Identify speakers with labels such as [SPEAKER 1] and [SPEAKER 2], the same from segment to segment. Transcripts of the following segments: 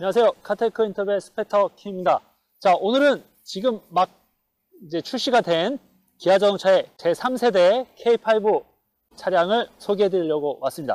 [SPEAKER 1] 안녕하세요. 카테크 인터뷰의 스펙터 킴입니다. 자, 오늘은 지금 막 이제 출시가 된 기아 자동차의 제3세대 K5 차량을 소개해 드리려고 왔습니다.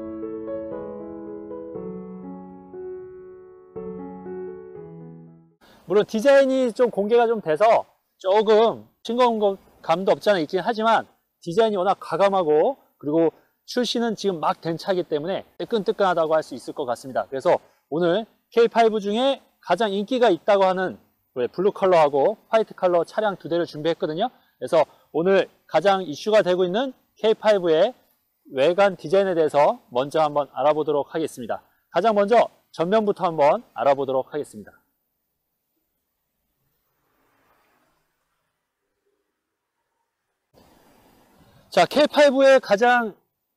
[SPEAKER 1] 물론 디자인이 좀 공개가 좀 돼서 조금 싱거움감도 없지 않아 있긴 하지만 디자인이 워낙 과감하고 그리고 출시는 지금 막 된 차이기 때문에 뜨끈뜨끈하다고 할 수 있을 것 같습니다. 그래서 오늘 K5 중에 가장 인기가 있다고 하는 블루 컬러하고 화이트 컬러 차량 두 대를 준비했거든요. 그래서 오늘 가장 이슈가 되고 있는 K5의 외관 디자인에 대해서 먼저 한번 알아보도록 하겠습니다. 가장 먼저 전면부터 한번 알아보도록 하겠습니다. 자, K5의 가장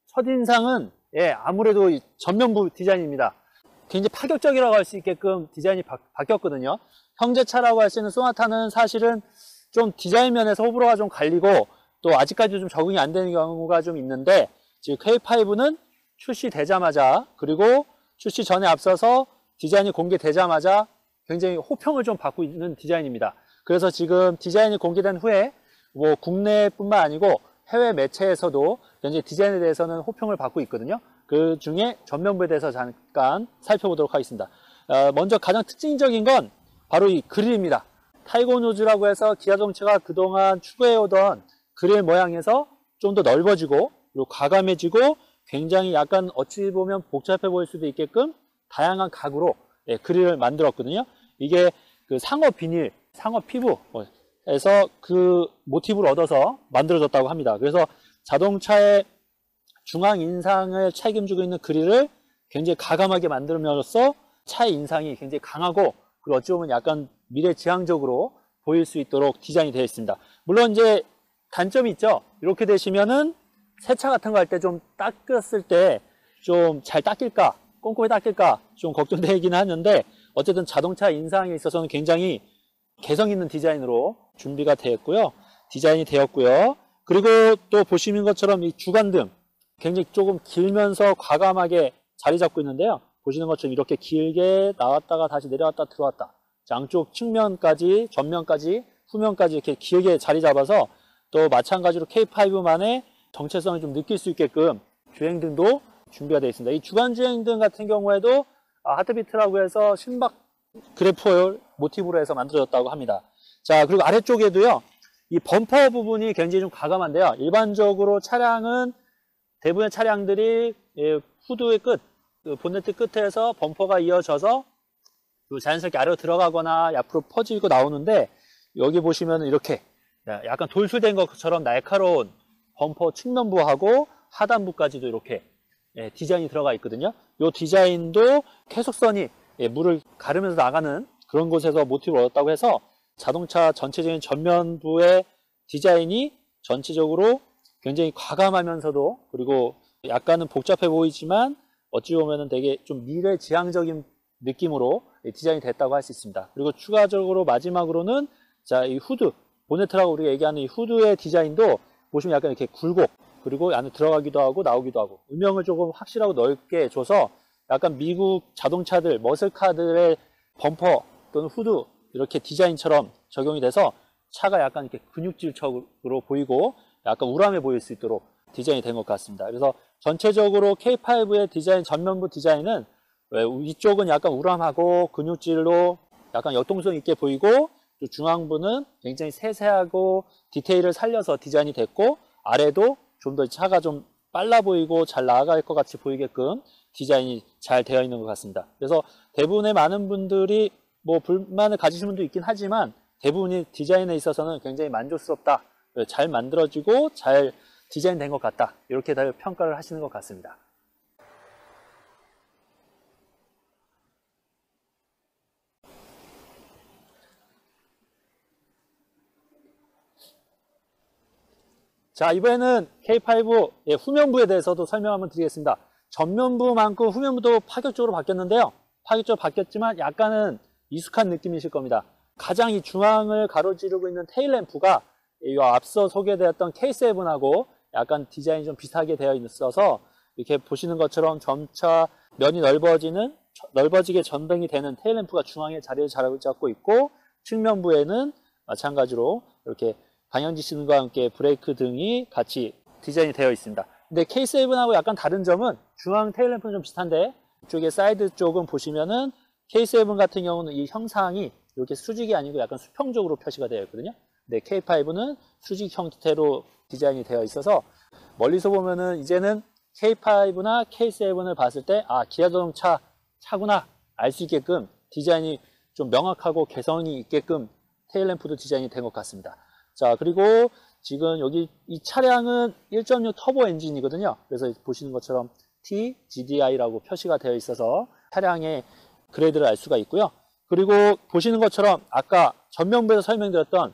[SPEAKER 1] 첫인상은 아무래도 이 전면부 디자인입니다. 굉장히 파격적이라고 할 수 있게끔 디자인이 바뀌었거든요. 형제차라고 할 수 있는 소나타는 사실은 좀 디자인 면에서 호불호가 좀 갈리고 또 아직까지도 좀 적응이 안 되는 경우가 좀 있는데 지금 K5는 출시되자마자 그리고 출시 전에 앞서서 디자인이 공개되자마자 굉장히 호평을 좀 받고 있는 디자인입니다. 그래서 지금 디자인이 공개된 후에 뭐 국내뿐만 아니고 해외 매체에서도 굉장히 디자인에 대해서는 호평을 받고 있거든요. 그 중에 전면부에 대해서 잠깐 살펴보도록 하겠습니다. 먼저 가장 특징적인 건 바로 이 그릴입니다. 타이거 노즈라고 해서 기아 자동차가 그동안 추구해오던 그릴 모양에서 좀 더 넓어지고 그리고 과감해지고 굉장히 약간 어찌 보면 복잡해 보일 수도 있게끔 다양한 각으로 그릴을 만들었거든요. 이게 그 상어 비닐, 상어 피부에서 그 모티브를 얻어서 만들어졌다고 합니다. 그래서 자동차의 중앙 인상을 책임지고 있는 그릴을 굉장히 과감하게 만들면서 차의 인상이 굉장히 강하고 그리고 어찌 보면 약간 미래지향적으로 보일 수 있도록 디자인이 되어 있습니다. 물론 이제 단점이 있죠. 이렇게 되시면은 세차 같은 거 할 때 좀 닦았을 때 좀 잘 닦일까, 꼼꼼히 닦일까 좀 걱정되긴 하는데 어쨌든 자동차 인상에 있어서는 굉장히 개성 있는 디자인으로 준비가 되었고요. 디자인이 되었고요. 그리고 또 보시는 것처럼 이 주간등 굉장히 조금 길면서 과감하게 자리 잡고 있는데요. 보시는 것처럼 이렇게 길게 나왔다가 다시 내려왔다 들어왔다. 양쪽 측면까지, 전면까지, 후면까지 이렇게 길게 자리 잡아서 또 마찬가지로 K5만의 정체성을 좀 느낄 수 있게끔 주행등도 준비가 되어 있습니다. 이 주간 주행등 같은 경우에도 하트비트라고 해서 신박 그래프홀 모티브로 해서 만들어졌다고 합니다. 자, 그리고 아래쪽에도요. 이 범퍼 부분이 굉장히 좀 과감한데요. 일반적으로 차량은 대부분의 차량들이 후드의 끝, 본네트 끝에서 범퍼가 이어져서 자연스럽게 아래로 들어가거나 앞으로 퍼지고 나오는데 여기 보시면 이렇게 약간 돌술된 것처럼 날카로운 범퍼 측면부하고 하단부까지도 이렇게 디자인이 들어가 있거든요. 이 디자인도 계속선이 물을 가르면서 나가는 그런 곳에서 모티브를 얻었다고 해서 자동차 전체적인 전면부의 디자인이 전체적으로 굉장히 과감하면서도 그리고 약간은 복잡해 보이지만 어찌 보면은 되게 좀 미래지향적인 느낌으로 디자인이 됐다고 할 수 있습니다. 그리고 추가적으로 마지막으로는 자, 이 후드, 보네트라고 우리가 얘기하는 이 후드의 디자인도 보시면 약간 이렇게 굴곡 그리고 안에 들어가기도 하고 나오기도 하고 음영을 조금 확실하고 넓게 줘서 약간 미국 자동차들, 머슬카들의 범퍼 또는 후드 이렇게 디자인처럼 적용이 돼서 차가 약간 이렇게 근육질적으로 보이고 약간 우람해 보일 수 있도록 디자인이 된 것 같습니다. 그래서 전체적으로 K5의 디자인, 전면부 디자인은 위쪽은 약간 우람하고 근육질로 약간 역동성 있게 보이고 또 중앙부는 굉장히 세세하고 디테일을 살려서 디자인이 됐고 아래도 좀 더 차가 좀 빨라 보이고 잘 나아갈 것 같이 보이게끔 디자인이 잘 되어 있는 것 같습니다. 그래서 대부분의 많은 분들이 뭐 불만을 가지시는 분도 있긴 하지만 대부분이 디자인에 있어서는 굉장히 만족스럽다. 잘 만들어지고 잘 디자인된 것 같다. 이렇게 다 평가를 하시는 것 같습니다. 자, 이번에는 K5 후면부에 대해서도 설명 한번 드리겠습니다. 전면부만큼 후면부도 파격적으로 바뀌었는데요. 파격적으로 바뀌었지만 약간은 익숙한 느낌이실 겁니다. 가장 이 중앙을 가로지르고 있는 테일램프가 이 앞서 소개되었던 K7하고 약간 디자인이 좀 비슷하게 되어 있어서 이렇게 보시는 것처럼 점차 면이 넓어지는 넓어지게 전등이 되는 테일램프가 중앙에 자리를 잘 잡고 있고, 측면부에는 마찬가지로 이렇게 방향지시등과 함께 브레이크 등이 같이 디자인이 되어 있습니다. 근데 K7하고 약간 다른 점은 중앙 테일램프는 좀 비슷한데, 이쪽에 사이드 쪽은 보시면은 K7 같은 경우는 이 형상이 이렇게 수직이 아니고 약간 수평적으로 표시가 되어 있거든요. 근데 K5는 수직 형태로 디자인이 되어 있어서 멀리서 보면은 이제는 K5나 K7을 봤을 때 기아 자동차 차구나 알 수 있게끔 디자인이 좀 명확하고 개성이 있게끔 테일램프도 디자인이 된 것 같습니다. 자, 그리고 지금 여기 이 차량은 1.6 터보 엔진이거든요. 그래서 보시는 것처럼 TGDI라고 표시가 되어 있어서 차량의 그레이드를 알 수가 있고요. 그리고 보시는 것처럼 아까 전면부에서 설명드렸던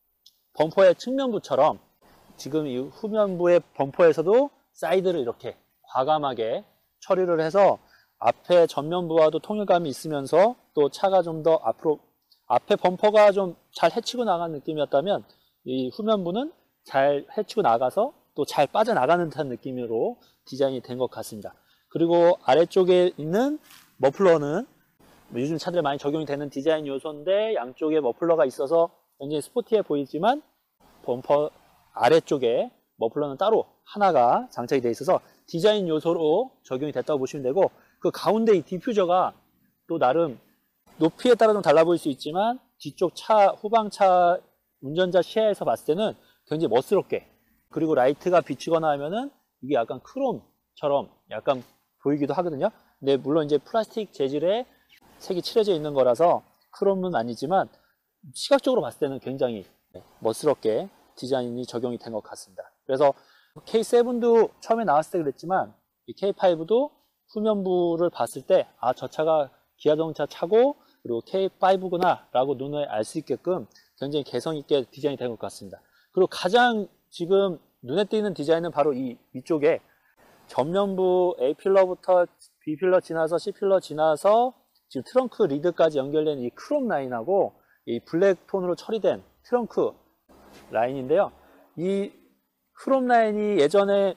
[SPEAKER 1] 범퍼의 측면부처럼 지금 이 후면부의 범퍼에서도 사이드를 이렇게 과감하게 처리를 해서 앞에 전면부와도 통일감이 있으면서 또 차가 좀 더 앞으로 앞에 범퍼가 좀 잘 헤치고 나가는 느낌이었다면 이 후면부는 잘 헤치고 나가서 또 잘 빠져나가는 듯한 느낌으로 디자인이 된 것 같습니다. 그리고 아래쪽에 있는 머플러는 요즘 차들에 많이 적용이 되는 디자인 요소인데, 양쪽에 머플러가 있어서 굉장히 스포티해 보이지만 범퍼 아래쪽에 머플러는 따로 하나가 장착이 되어 있어서 디자인 요소로 적용이 됐다고 보시면 되고, 그 가운데 이 디퓨저가 또 나름 높이에 따라 좀 달라 보일 수 있지만 뒤쪽 차, 후방차 운전자 시야에서 봤을 때는 굉장히 멋스럽게, 그리고 라이트가 비치거나 하면은 이게 약간 크롬처럼 약간 보이기도 하거든요. 근데 물론 이제 플라스틱 재질의 색이 칠해져 있는 거라서 크롬은 아니지만 시각적으로 봤을 때는 굉장히 멋스럽게 디자인이 적용이 된 것 같습니다. 그래서 K7도 처음에 나왔을 때 그랬지만 이 K5도 후면부를 봤을 때 저 차가 기아 자동차 차고 그리고 K5구나 라고 눈에 알 수 있게끔 굉장히 개성 있게 디자인이 된 것 같습니다. 그리고 가장 지금 눈에 띄는 디자인은 바로 이 위쪽에 전면부 A필러부터 B필러 지나서 C필러 지나서 지금 트렁크 리드까지 연결된 이 크롬 라인하고 이 블랙 톤으로 처리된 트렁크 라인인데요. 이 크롬 라인이 예전에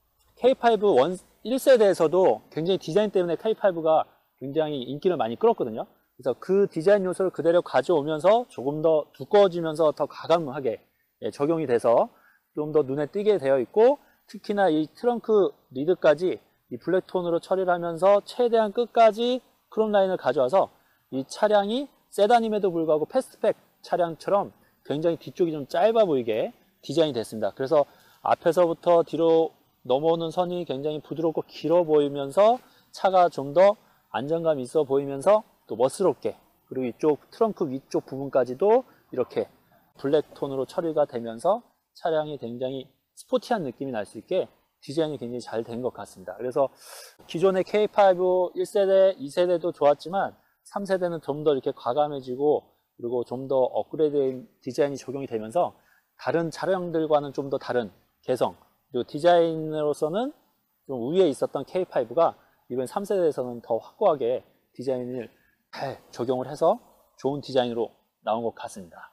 [SPEAKER 1] K5 1세대에서도 굉장히 디자인 때문에 K5가 굉장히 인기를 많이 끌었거든요. 그래서 그 디자인 요소를 그대로 가져오면서 조금 더 두꺼워지면서 더 과감하게 적용이 돼서 좀 더 눈에 띄게 되어 있고, 특히나 이 트렁크 리드까지 이 블랙 톤으로 처리를 하면서 최대한 끝까지 크롬 라인을 가져와서 이 차량이 세단임에도 불구하고 패스트백 차량처럼 굉장히 뒤쪽이 좀 짧아 보이게 디자인이 됐습니다. 그래서 앞에서부터 뒤로 넘어오는 선이 굉장히 부드럽고 길어 보이면서 차가 좀 더 안정감 있어 보이면서 또 멋스럽게, 그리고 이쪽 트렁크 위쪽 부분까지도 이렇게 블랙 톤으로 처리가 되면서 차량이 굉장히 스포티한 느낌이 날 수 있게 디자인이 굉장히 잘 된 것 같습니다. 그래서 기존의 K5 1세대, 2세대도 좋았지만 3세대는 좀 더 이렇게 과감해지고 그리고 좀 더 업그레이드된 디자인이 적용이 되면서 다른 차량들과는 좀 더 다른 개성, 그리고 디자인으로서는 좀 위에 있었던 K5가 이번 3세대에서는 더 확고하게 디자인을 잘 적용을 해서 좋은 디자인으로 나온 것 같습니다.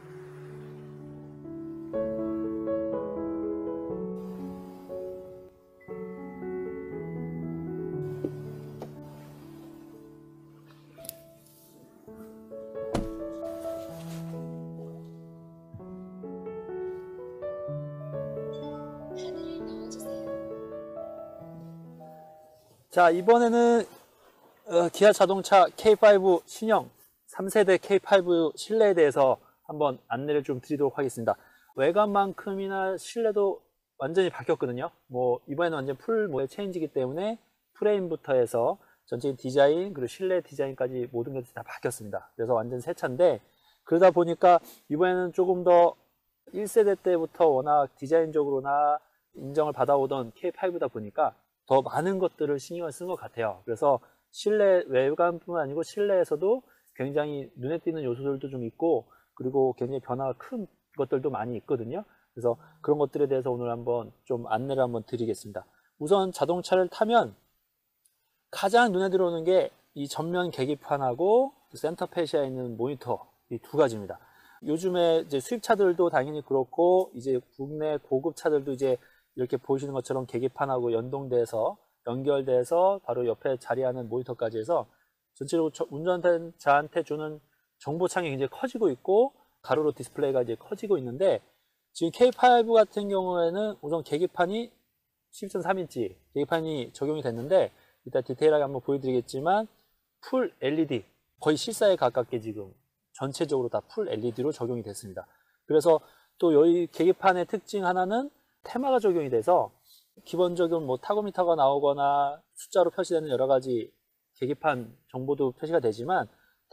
[SPEAKER 1] 자, 이번에는 기아 자동차 K5 신형 3세대 K5 실내에 대해서 한번 안내를 좀 드리도록 하겠습니다. 외관만큼이나 실내도 완전히 바뀌었거든요. 이번에는 완전 풀 모델 체인지이기 때문에 프레임부터 해서 전체적인 디자인, 그리고 실내 디자인까지 모든 것들이 다 바뀌었습니다. 그래서 완전 새 차인데, 그러다 보니까 이번에는 조금 더 1세대 때부터 워낙 디자인적으로나 인정을 받아오던 K5다 보니까 더 많은 것들을 신경을 쓴 것 같아요. 그래서 실내 외관뿐만 아니고 실내에서도 굉장히 눈에 띄는 요소들도 좀 있고, 그리고 굉장히 변화가 큰 것들도 많이 있거든요. 그래서 그런 것들에 대해서 오늘 한번 좀 안내를 한번 드리겠습니다. 우선 자동차를 타면 가장 눈에 들어오는 게 이 전면 계기판하고 센터 페시아에 있는 모니터, 이 두 가지입니다. 요즘에 이제 수입차들도 당연히 그렇고, 이제 국내 고급 차들도 이제 이렇게 보시는 것처럼 계기판하고 연동돼서 연결돼서 바로 옆에 자리하는 모니터까지 해서 전체적으로 운전자한테 주는 정보창이 굉장히 커지고 있고 가로로 디스플레이가 이제 커지고 있는데 지금 K5 같은 경우에는 우선 계기판이 12.3인치 계기판이 적용이 됐는데 이따 디테일하게 한번 보여드리겠지만 풀 LED 거의 실사에 가깝게 지금 전체적으로 다 풀 LED로 적용이 됐습니다. 그래서 또 여기 계기판의 특징 하나는 테마가 적용이 돼서 기본적인 뭐 타고미터가 나오거나 숫자로 표시되는 여러 가지 계기판 정보도 표시가 되지만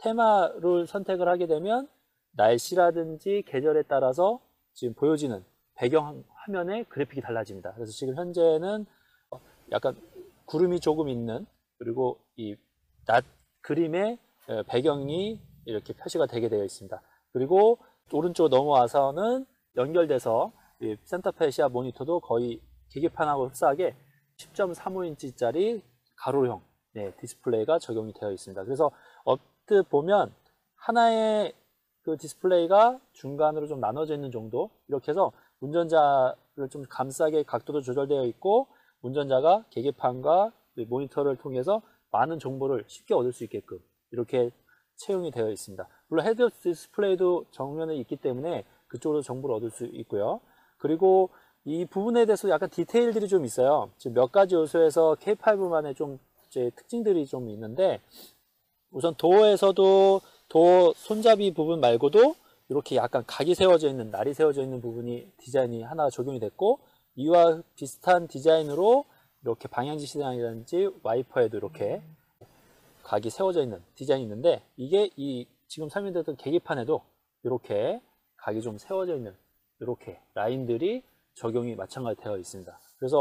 [SPEAKER 1] 테마를 선택을 하게 되면 날씨라든지 계절에 따라서 지금 보여지는 배경 화면의 그래픽이 달라집니다. 그래서 지금 현재는 약간 구름이 조금 있는 그리고 이 낮 그림의 배경이 이렇게 표시가 되게 되어 있습니다. 그리고 오른쪽 넘어와서는 연결돼서 센터페시아 모니터도 거의 계기판하고 흡사하게 10.35인치짜리 가로형 디스플레이가 적용이 되어 있습니다. 그래서 얼핏 보면 하나의 그 디스플레이가 중간으로 좀 나눠져 있는 정도 이렇게 해서 운전자를 좀 감싸게 각도도 조절되어 있고 운전자가 계기판과 모니터를 통해서 많은 정보를 쉽게 얻을 수 있게끔 이렇게 채용이 되어 있습니다. 물론 헤드업 디스플레이도 정면에 있기 때문에 그쪽으로 정보를 얻을 수 있고요. 그리고 이 부분에 대해서 약간 디테일들이 좀 있어요. 지금 몇 가지 요소에서 K5만의 좀 이제 특징들이 좀 있는데 우선 도어에서도 도어 손잡이 부분 말고도 이렇게 약간 각이 세워져 있는 날이 세워져 있는 부분이 디자인이 하나 적용이 됐고 이와 비슷한 디자인으로 이렇게 방향지 시장이라든지 와이퍼에도 이렇게 각이 세워져 있는 디자인이 있는데 이게 이 지금 설명드렸던 계기판에도 이렇게 각이 좀 세워져 있는 이렇게 라인들이 적용이 마찬가지로 되어 있습니다. 그래서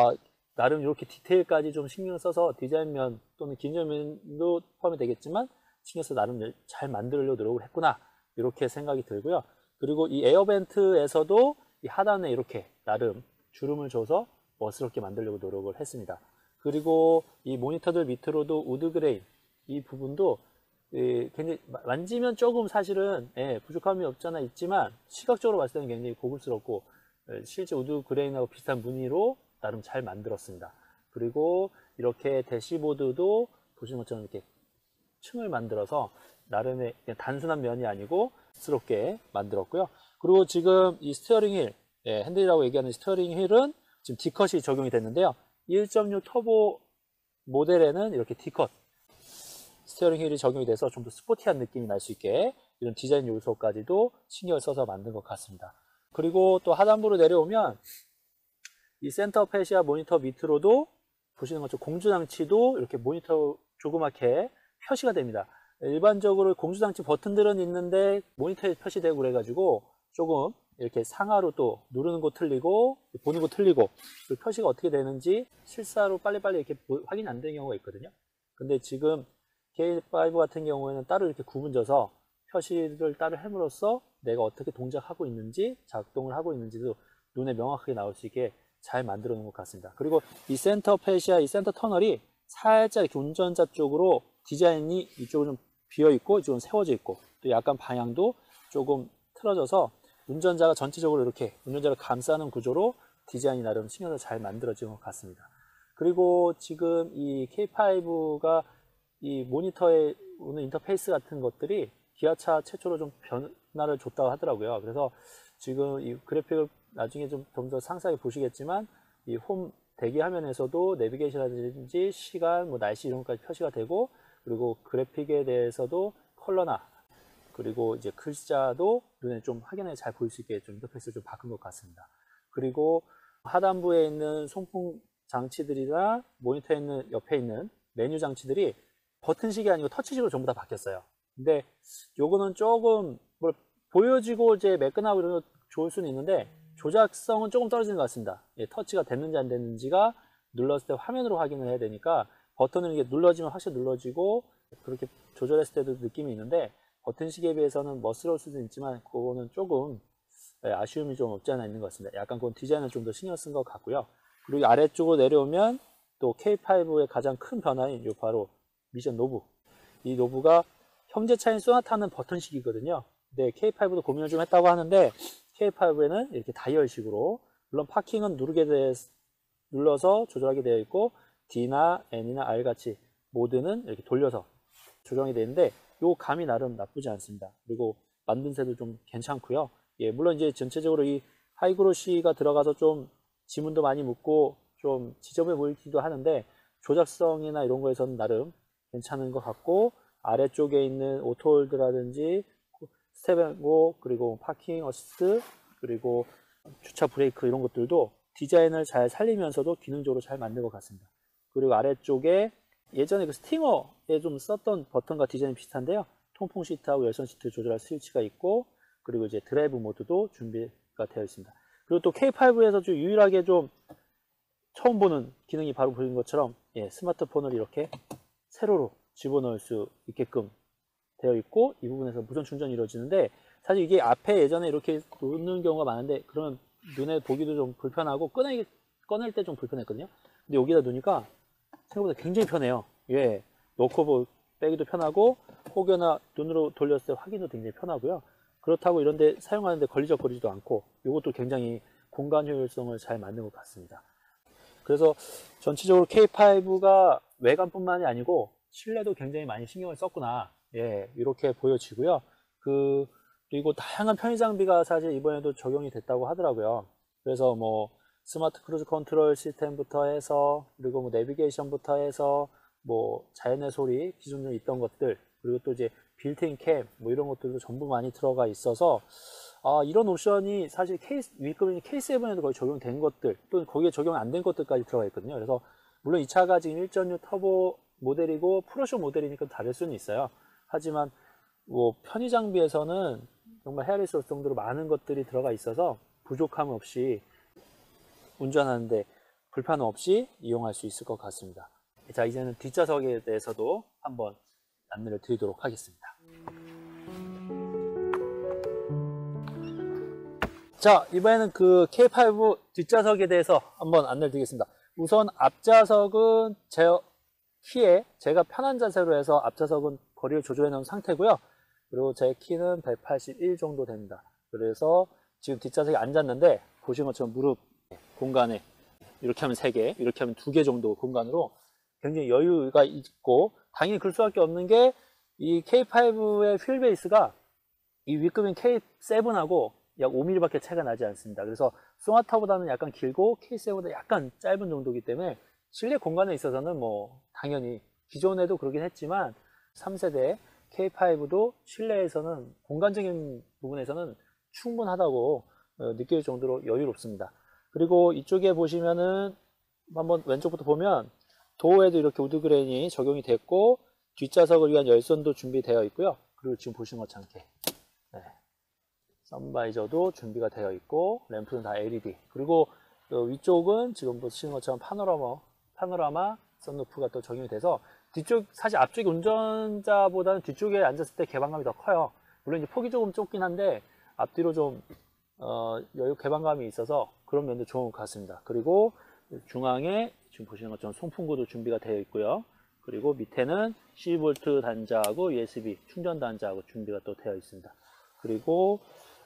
[SPEAKER 1] 나름 이렇게 디테일까지 좀 신경을 써서 디자인면 또는 기념면도 포함이 되겠지만 신경 써서 나름 잘 만들려고 노력을 했구나 이렇게 생각이 들고요. 그리고 이 에어벤트에서도 이 하단에 이렇게 나름 주름을 줘서 멋스럽게 만들려고 노력을 했습니다. 그리고 이 모니터들 밑으로도 우드 그레인 이 부분도 굉장히 만지면 조금 사실은 부족함이 없잖아 있지만 시각적으로 봤을 때는 굉장히 고급스럽고 실제 우드 그레인하고 비슷한 무늬로 나름 잘 만들었습니다. 그리고 이렇게 대시보드도 보시는 것처럼 이렇게 층을 만들어서 나름의 그냥 단순한 면이 아니고 스럽게 만들었고요. 그리고 지금 이 스티어링 휠 핸들이라고 얘기하는 스티어링 휠은 지금 D컷이 적용이 됐는데요. 1.6 터보 모델에는 이렇게 D컷 스티어링 휠이 적용이 돼서 좀 더 스포티한 느낌이 날 수 있게 이런 디자인 요소까지도 신경을 써서 만든 것 같습니다. 그리고 또 하단부로 내려오면 이 센터 페시아 모니터 밑으로도 보시는 것처럼 공조장치도 이렇게 모니터 조그맣게 표시가 됩니다. 일반적으로 공조장치 버튼들은 있는데 모니터에 표시되고 그래가지고 조금 이렇게 상하로 또 누르는 거 틀리고 보는 거 틀리고 그 표시가 어떻게 되는지 실사로 빨리빨리 이렇게 확인이 안 되는 경우가 있거든요. 근데 지금 K5 같은 경우에는 따로 이렇게 구분져서 표시를 따로 함으로써 내가 어떻게 동작하고 있는지 작동을 하고 있는지도 눈에 명확하게 나올 수 있게 잘 만들어 놓은 것 같습니다. 그리고 이 센터 페시아, 이 센터 터널이 살짝 이렇게 운전자 쪽으로 디자인이 이쪽은 좀 비어 있고 이쪽은 세워져 있고 또 약간 방향도 조금 틀어져서 운전자가 전체적으로 이렇게 운전자를 감싸는 구조로 디자인이 나름 신경을 잘 만들어진 것 같습니다. 그리고 지금 이 K5가 이 모니터에 오는 인터페이스 같은 것들이 기아차 최초로 좀 변화를 줬다고 하더라고요. 그래서 지금 이 그래픽을 나중에 좀 더 상세하게 보시겠지만 이 홈 대기 화면에서도 내비게이션이라든지 시간, 뭐 날씨 이런 것까지 표시가 되고 그리고 그래픽에 대해서도 컬러나 그리고 이제 글자도 눈에 좀 확연하게 잘 보일 수 있게 좀 인터페이스를 좀 바꾼 것 같습니다. 그리고 하단부에 있는 송풍 장치들이나 모니터에 있는 옆에 있는 메뉴 장치들이 버튼식이 아니고 터치식으로 전부 다 바뀌었어요. 근데 요거는 조금 뭘 보여지고 이제 매끈하고 이런 거 좋을 수는 있는데 조작성은 조금 떨어지는 것 같습니다. 터치가 됐는지 안 됐는지가 눌렀을 때 화면으로 확인을 해야 되니까 버튼을 이게 눌러지면 확실히 눌러지고 그렇게 조절했을 때도 느낌이 있는데 버튼식에 비해서는 멋스러울 수도 있지만 그거는 조금 아쉬움이 좀 없지 않아 있는 것 같습니다. 약간 그건 디자인을 좀 더 신경 쓴 것 같고요. 그리고 아래쪽으로 내려오면 또 K5의 가장 큰 변화인 요 바로 미션 노브. 이 노브가 형제차인 소나타는 버튼식이거든요. 근데 K5도 고민을 좀 했다고 하는데 K5에는 이렇게 다이얼식으로 물론 파킹은 눌러서 조절하게 되어 있고 D나 N이나 R 같이 모드는 이렇게 돌려서 조정이 되는데 요 감이 나름 나쁘지 않습니다. 그리고 만듦새도 좀 괜찮고요. 예, 물론 이제 전체적으로 이 하이그로시가 들어가서 좀 지문도 많이 묻고 좀 지저분해 보이기도 하는데 조작성이나 이런 거에서는 나름 괜찮은 것 같고, 아래쪽에 있는 오토홀드라든지 스텝앤고 그리고 파킹 어시스트 그리고 주차 브레이크 이런 것들도 디자인을 잘 살리면서도 기능적으로 잘 만든 것 같습니다. 그리고 아래쪽에 예전에 그 스팅어에 좀 썼던 버튼과 디자인 비슷한데요. 통풍 시트하고 열선 시트 조절할 스위치가 있고, 그리고 이제 드라이브 모드도 준비가 되어 있습니다. 그리고 또 K5에서 좀 유일하게 좀 처음 보는 기능이 바로 보인 것처럼, 예, 스마트폰을 이렇게 세로로 집어넣을 수 있게끔 되어 있고, 이 부분에서 무선 충전이 이루어지는데, 사실 이게 앞에 예전에 이렇게 놓는 경우가 많은데 그러면 눈에 보기도 좀 불편하고 꺼낼 때 좀 불편했거든요. 근데 여기다 놓으니까 생각보다 굉장히 편해요. 예, 놓고 뭐 빼기도 편하고 혹여나 눈으로 돌렸을 때 확인도 굉장히 편하고요. 그렇다고 이런데 사용하는데 걸리적거리지도 않고, 이것도 굉장히 공간 효율성을 잘 만든 것 같습니다. 그래서 전체적으로 K5가 외관뿐만이 아니고 실내도 굉장히 많이 신경을 썼구나, 예, 이렇게 보여지고요. 그리고 다양한 편의 장비가 사실 이번에도 적용이 됐다고 하더라고요. 그래서 뭐 스마트 크루즈 컨트롤 시스템부터 해서, 그리고 뭐 내비게이션부터 해서, 뭐 자연의 소리 기존에 있던 것들, 그리고 또 이제 빌트인 캠 뭐 이런 것들도 전부 많이 들어가 있어서, 이런 옵션이 사실 위급인 K7에도 거의 적용된 것들, 또 거기에 적용 안 된 것들까지 들어가 있거든요. 그래서 물론 이 차가 지금 1.6 터보 모델이고 프로쇼 모델이니까 다를 수는 있어요. 하지만 뭐 편의 장비에서는 정말 헤아릴 수 없을 정도로 많은 것들이 들어가 있어서 부족함 없이 운전하는데 불편 없이 이용할 수 있을 것 같습니다. 자, 이제는 뒷좌석에 대해서도 한번 안내를 드리도록 하겠습니다. 자, 이번에는 그 K5 뒷좌석에 대해서 한번 안내를 드리겠습니다. 우선 앞좌석은 제 키에 제가 편한 자세로 해서 앞좌석은 거리를 조절해 놓은 상태고요. 그리고 제 키는 181 정도 됩니다. 그래서 지금 뒷좌석에 앉았는데 보시는 것처럼 무릎 공간에 이렇게 하면 3개, 이렇게 하면 2개 정도 공간으로 굉장히 여유가 있고, 당연히 그럴 수밖에 없는 게 이 K5의 휠 베이스가 이 위급인 K7하고 약 5mm 밖에 차이가 나지 않습니다. 그래서 소나타보다는 약간 길고 K7보다 약간 짧은 정도이기 때문에 실내 공간에 있어서는 뭐 당연히 기존에도 그러긴 했지만 3세대 K5도 실내에서는 공간적인 부분에서는 충분하다고 느낄 정도로 여유롭습니다. 그리고 이쪽에 보시면은 한번 왼쪽부터 보면 도어에도 이렇게 우드그레인이 적용이 됐고, 뒷좌석을 위한 열선도 준비되어 있고요. 그리고 지금 보시는 것처럼 이렇게, 네, 선바이저도 준비가 되어 있고, 램프는 다 LED. 그리고 위쪽은 지금 보시는 것처럼 파노라마 선루프가 또 적용이 돼서 사실 앞쪽에 운전자보다는 뒤쪽에 앉았을 때 개방감이 더 커요. 물론 이제 폭이 조금 좁긴 한데 앞뒤로 좀 여유 개방감이 있어서 그런 면도 좋은 것 같습니다. 그리고 중앙에 지금 보시는 것처럼 송풍구도 준비가 되어 있고요. 그리고 밑에는 12V 단자하고 USB 충전 단자하고 준비가 또 되어 있습니다. 그리고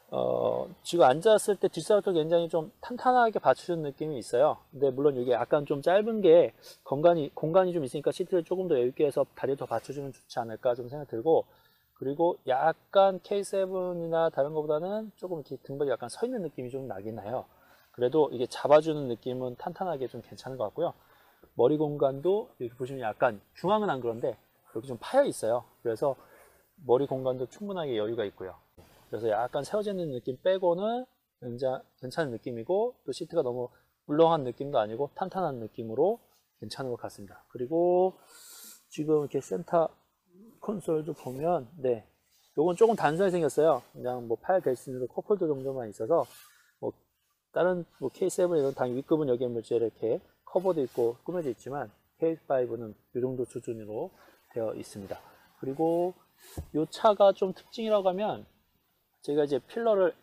[SPEAKER 1] 지금 앉았을 때 뒷좌석도 굉장히 좀 탄탄하게 받쳐준 느낌이 있어요. 근데 물론 이게 약간 좀 짧은 게 공간이 좀 있으니까 시트를 조금 더 여유있게 해서 다리를 더 받쳐주면 좋지 않을까 좀 생각 들고, 그리고 약간 K7이나 다른 것보다는 조금 이렇게 등박이 약간 서 있는 느낌이 좀 나긴 해요. 그래도 이게 잡아주는 느낌은 탄탄하게 좀 괜찮은 것 같고요. 머리 공간도 이렇게 보시면 약간 중앙은 안 그런데 여기 좀 파여 있어요. 그래서 머리 공간도 충분하게 여유가 있고요. 그래서 약간 세워져 있는 느낌 빼고는 굉장히 괜찮은 느낌이고, 또 시트가 너무 울렁한 느낌도 아니고 탄탄한 느낌으로 괜찮은 것 같습니다. 그리고 지금 이렇게 센터 콘솔도 보면, 네, 요건 조금 단순하게 생겼어요. 그냥 뭐 파일 될 수 있는 컵홀더 정도만 있어서, 뭐 다른 뭐 K7 이런 당연히 윗급은 여기에 물질 이렇게 커버도 있고 꾸며져 있지만 K5는 이 정도 수준으로 되어 있습니다. 그리고 이 차가 좀 특징이라고 하면, 제가 이제 필러를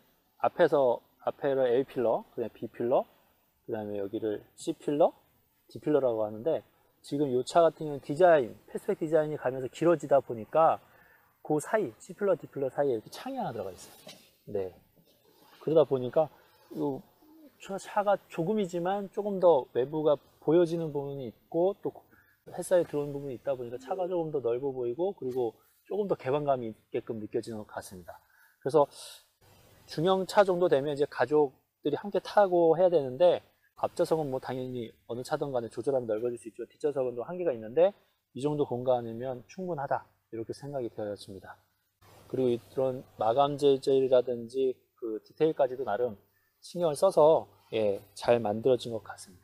[SPEAKER 1] 앞에를 A 필러, 그 다음에 B 필러, 그 다음에 여기를 C 필러, D 필러라고 하는데, 지금 이 차 같은 경우는 패스트백 디자인이 가면서 길어지다 보니까 그 사이, C 필러, D 필러 사이에 이렇게 창이 하나 들어가 있어요. 네. 그러다 보니까 이 차가 조금이지만 조금 더 외부가 보여지는 부분이 있고 또 햇살이 들어오는 부분이 있다 보니까 차가 조금 더 넓어 보이고 그리고 조금 더 개방감이 있게끔 느껴지는 것 같습니다. 그래서 중형차 정도 되면 이제 가족들이 함께 타고 해야 되는데 앞좌석은 뭐 당연히 어느 차든 간에 조절하면 넓어질 수 있죠. 뒷좌석은 또 한계가 있는데 이 정도 공간이면 충분하다 이렇게 생각이 되어집니다. 그리고 이런 마감 재질이라든지 그 디테일까지도 나름 신경을 써서 잘 만들어진 것 같습니다.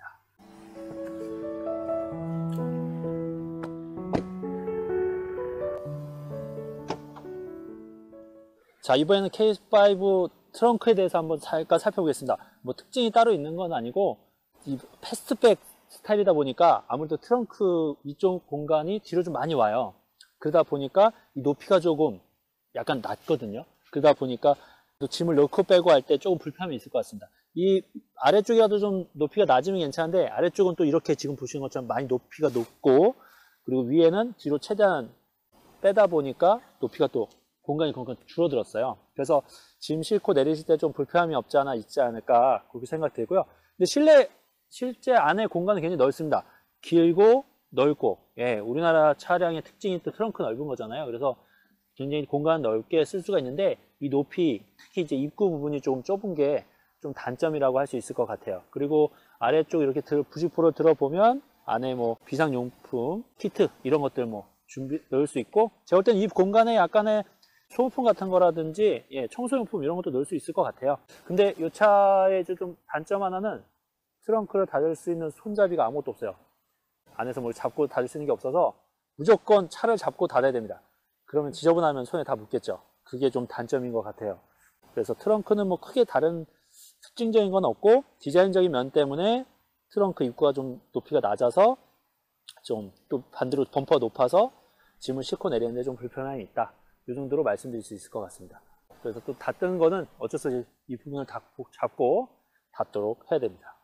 [SPEAKER 1] 자, 이번에는 K5 트렁크에 대해서 한번 잠깐 살펴보겠습니다. 뭐 특징이 따로 있는 건 아니고 이 패스트백 스타일이다 보니까 아무래도 트렁크 위쪽 공간이 뒤로 좀 많이 와요. 그러다 보니까 이 높이가 조금 약간 낮거든요. 그러다 보니까 또 짐을 넣고 빼고 할 때 조금 불편함이 있을 것 같습니다. 이 아래쪽이라도 좀 높이가 낮으면 괜찮은데 아래쪽은 또 이렇게 지금 보시는 것처럼 많이 높이가 높고 그리고 위에는 뒤로 최대한 빼다 보니까 높이가 또 공간이 줄어들었어요. 그래서 짐 싣고 내리실 때 좀 불편함이 없지 않아 있지 않을까 그렇게 생각되고요. 근데 실제 안에 공간은 굉장히 넓습니다. 길고 넓고 우리나라 차량의 특징이 또 트렁크 넓은 거잖아요. 그래서 굉장히 공간 넓게 쓸 수가 있는데 이 높이 특히 이제 입구 부분이 조금 좁은 게 좀 단점이라고 할 수 있을 것 같아요. 그리고 아래쪽 이렇게 부직포를 들어보면 안에 뭐 비상용품 키트 이런 것들 뭐 넣을 수 있고 제가 볼 때는 이 공간에 약간의 소모품 같은 거라든지 청소용품 이런 것도 넣을 수 있을 것 같아요. 근데 이 차의 좀 단점 하나는 트렁크를 닫을 수 있는 손잡이가 아무것도 없어요. 안에서 뭘 잡고 닫을 수 있는 게 없어서 무조건 차를 잡고 닫아야 됩니다. 그러면 지저분하면 손에 다 묻겠죠. 그게 좀 단점인 것 같아요. 그래서 트렁크는 뭐 크게 다른 특징적인 건 없고 디자인적인 면 때문에 트렁크 입구가 좀 높이가 낮아서 좀 또 반대로 범퍼가 높아서 짐을 싣고 내리는데 좀 불편함이 있다. 이 정도로 말씀드릴 수 있을 것 같습니다. 그래서 또 닫는 거는 어쩔 수 없이 이 부분을 잡고 닫도록 해야 됩니다.